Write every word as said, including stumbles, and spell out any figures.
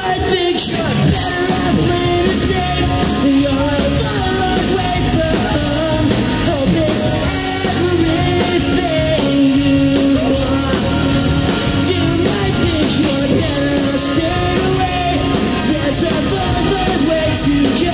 might think you're better off playing it safe, but you're the long way from hope. It's everything you want. You might think you're better off staying away. There's a hundred ways to